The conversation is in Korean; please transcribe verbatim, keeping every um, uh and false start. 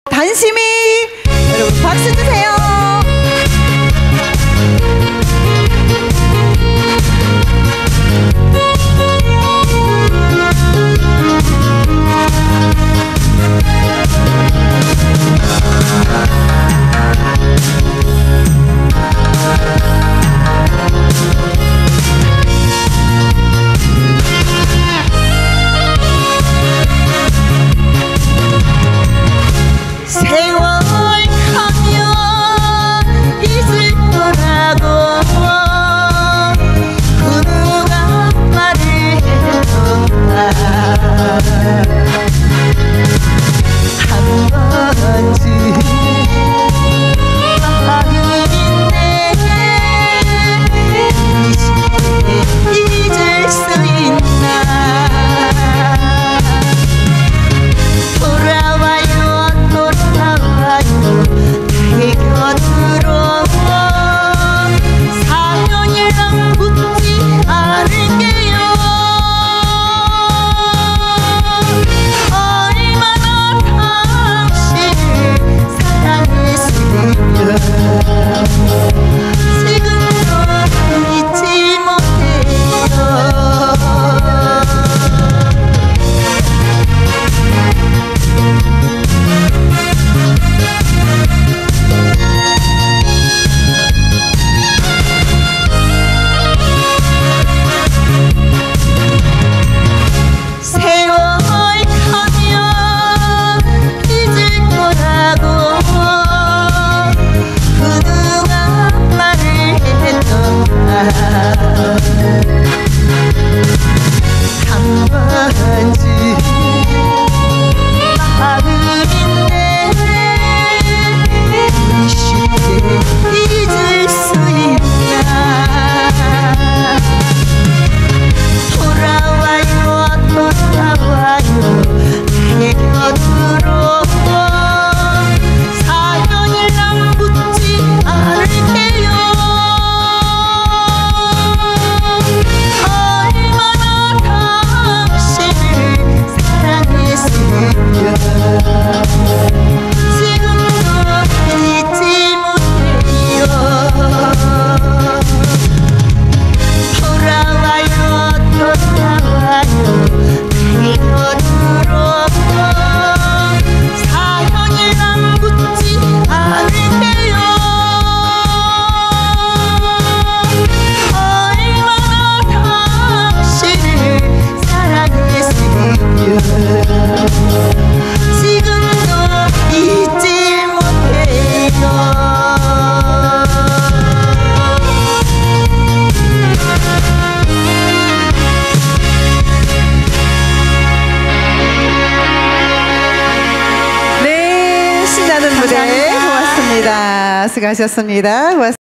단심이 여러분 박수 주세요. 세월 가면 잊을 거라고 그 누가 말을 했던가 한 번쯤 마음인데 이 시대 잊을 수 있나. 나의 곁으로 사연이랑 묻지 않을게요. 얼마나 당신을 사랑했으면 지금도 잊지 못해요. 한 번쯤 마음인데 쉽게 잊을 수 있나. 돌아와요 돌아와요 나의 곁으로 사연이랑 묻지 않을게요. 지금도 잊지 못해요. 돌아와요 돌아와요 나의 곁으로 사연이랑 묻지 않을게요. 얼마나 당신을 사랑했으면 지금도 잊지 못해요. 네, 신나는 무대 고맙습니다. 수고하셨습니다. 고맙습니다.